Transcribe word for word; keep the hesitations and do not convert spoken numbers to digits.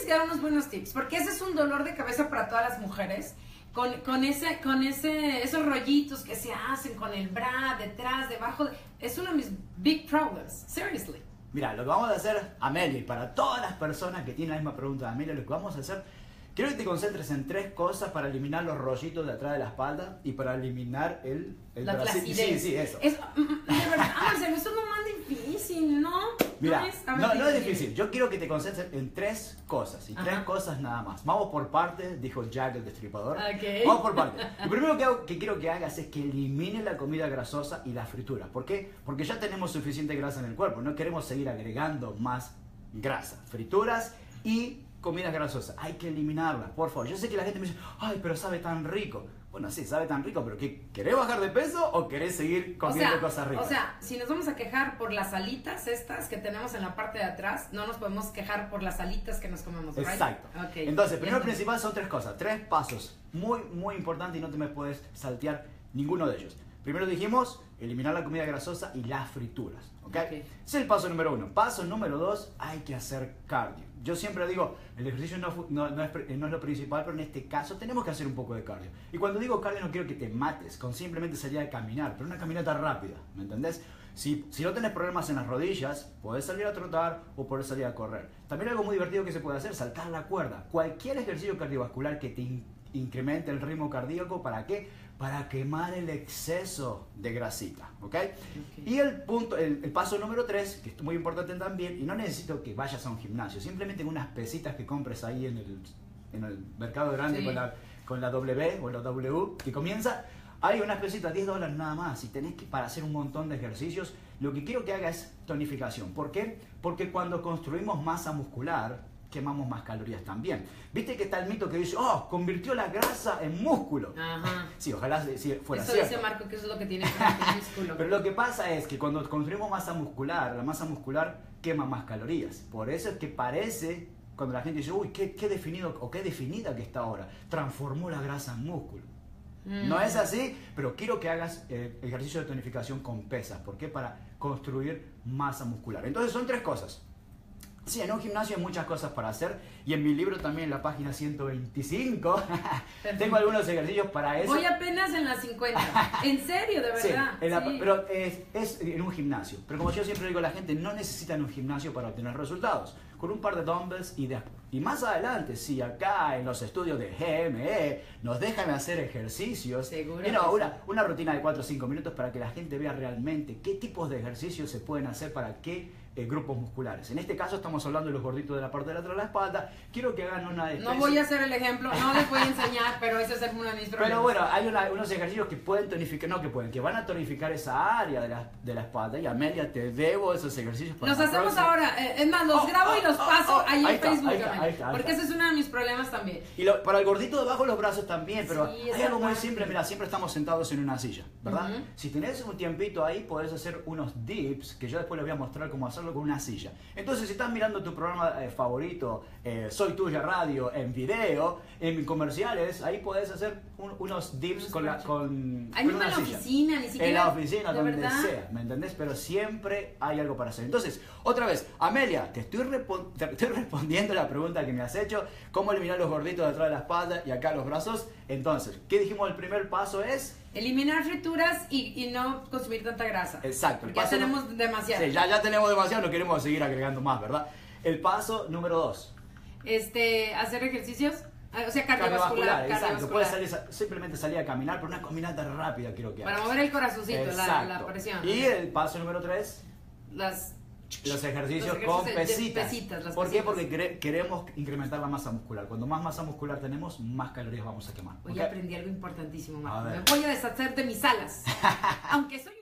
que dar unos buenos tips, porque ese es un dolor de cabeza para todas las mujeres. Con, con, ese, con ese, esos rollitos que se hacen con el bra, detrás, debajo. De, es uno de mis big problems, seriously. Mira, lo que vamos a hacer, Amelia, y para todas las personas que tienen la misma pregunta de Amelia, lo que vamos a hacer, quiero que te concentres en tres cosas para eliminar los rollitos de atrás de la espalda y para eliminar el... el la flacidez. Sí, sí, eso. Es, de verdad, Marcelo, eso es lo más difícil, ¿no? Mira, no es, no, no es difícil. Yo quiero que te concentres en tres cosas, y Ajá. tres cosas nada más. Vamos por partes, dijo Jack el Destripador. Okay. Vamos por partes. Lo primero que, hago, que quiero que hagas es que elimines la comida grasosa y la fritura. ¿Por qué? Porque ya tenemos suficiente grasa en el cuerpo. No queremos seguir agregando más grasa. Frituras y comidas grasosas. Hay que eliminarlas, por favor. Yo sé que la gente me dice, ay, pero sabe tan rico. Bueno, sí, sabe tan rico, pero ¿qué, ¿querés bajar de peso o querés seguir comiendo o sea, cosas ricas? O sea, si nos vamos a quejar por las alitas estas que tenemos en la parte de atrás, no nos podemos quejar por las alitas que nos comemos, ¿right? Exacto. Okay. Entonces, primero principal son tres cosas, tres pasos muy, muy importantes y no te me puedes saltear ninguno de ellos. Primero dijimos, eliminar la comida grasosa y las frituras, ¿ok? okay. Ese es el paso número uno. Paso número dos, hay que hacer cardio. Yo siempre digo, el ejercicio no, no, no, es, no es lo principal, pero en este caso tenemos que hacer un poco de cardio. Y cuando digo cardio no quiero que te mates, con simplemente salir a caminar, pero una caminata rápida, ¿me entendés? Si, si no tenés problemas en las rodillas, podés salir a trotar o podés salir a correr. También algo muy divertido que se puede hacer, saltar la cuerda. Cualquier ejercicio cardiovascular que te in, incremente el ritmo cardíaco, ¿para qué? Para quemar el exceso de grasita, ¿ok? okay. Y el punto, el, el paso número tres, que es muy importante también, y no necesito que vayas a un gimnasio, simplemente unas pesitas que compres ahí en el, en el mercado grande sí. con, la, con la W o la W, que comienza, hay unas pesitas, diez dólares nada más, y tenés que, para hacer un montón de ejercicios, lo que quiero que hagas es tonificación. ¿Por qué? Porque cuando construimos masa muscular, quemamos más calorías también. ¿Viste que está el mito que dice, oh, convirtió la grasa en músculo? Ajá. Sí, ojalá si fuera eso cierto. Eso dice Marco que eso es lo que tiene que el músculo. Pero lo que pasa es que cuando construimos masa muscular, la masa muscular quema más calorías. Por eso es que parece, cuando la gente dice, uy, qué, qué definido o qué definida que está ahora, transformó la grasa en músculo. Mm. No es así, pero quiero que hagas eh, ejercicio de tonificación con pesas. ¿Por qué? Para construir masa muscular. Entonces son tres cosas. Sí, en un gimnasio hay muchas cosas para hacer y en mi libro también, en la página ciento veinticinco, tengo algunos ejercicios para eso. Voy apenas en las cincuenta. ¿En serio, de verdad? Sí, en la, sí. pero es, es en un gimnasio. Pero como yo siempre digo, la gente no necesita un gimnasio para obtener resultados. Con un par de dumbbells y, de, y más adelante, si acá en los estudios de G M E nos dejan hacer ejercicios, Seguro you know, una, una rutina de cuatro o cinco minutos para que la gente vea realmente qué tipos de ejercicios se pueden hacer para qué eh, grupos musculares. En este caso estamos hablando de los gorditos de la parte de atrás de la espalda. Quiero que hagan una especie... No voy a hacer el ejemplo, no les voy a enseñar, pero ese es uno de mis problemas. Pero bueno, hay una, unos ejercicios que pueden tonificar, no que pueden, que van a tonificar esa área de la, de la espalda. Y Amelia, te debo esos ejercicios para los hacemos próxima. Ahora, eh, es más, los oh, grabo oh, y los paso oh, oh, ahí en está, Facebook, ahí está, ahí está, ahí porque está. Ese es uno de mis problemas también. Y lo, para el gordito debajo los brazos también, pero sí, hay algo muy parte. simple, mira, siempre estamos sentados en una silla, ¿verdad? Uh-huh. Si tenés un tiempito ahí, podés hacer unos dips, que yo después les voy a mostrar cómo hacerlo con una silla. Entonces, si estás mirando tu programa eh, favorito, eh, Soy Tuya Radio, en video, en comerciales, ahí podés hacer un, unos dips con, la, con, hay con una una en la silla. oficina, ni siquiera. En la oficina, donde verdad? sea, ¿me entendés? Pero siempre hay algo para hacer. Entonces, otra vez, Amelia, te estoy, te estoy respondiendo la pregunta que me has hecho, cómo eliminar los gorditos detrás de la espalda y acá los brazos. Entonces, ¿qué dijimos? El primer paso es... eliminar frituras y, y no consumir tanta grasa. Exacto. El ya paso tenemos no... demasiado. Sí, ya, ya tenemos demasiado, no queremos seguir agregando más, ¿verdad? El paso número dos. Este, hacer ejercicios, o sea, cardiovascular. Cardiovascular, exacto. Puedes salir, simplemente salir a caminar, pero una caminata rápida quiero que hagas. Para mover el corazoncito, la, la presión. Y el paso número tres. Las... Los ejercicios, los ejercicios con pesitas. pesitas las ¿Por pesitas. qué? Porque queremos incrementar la masa muscular. Cuando más masa muscular tenemos, más calorías vamos a quemar. Hoy ¿okay? aprendí algo importantísimo, Marco. Me voy a deshacer de mis alas. Aunque soy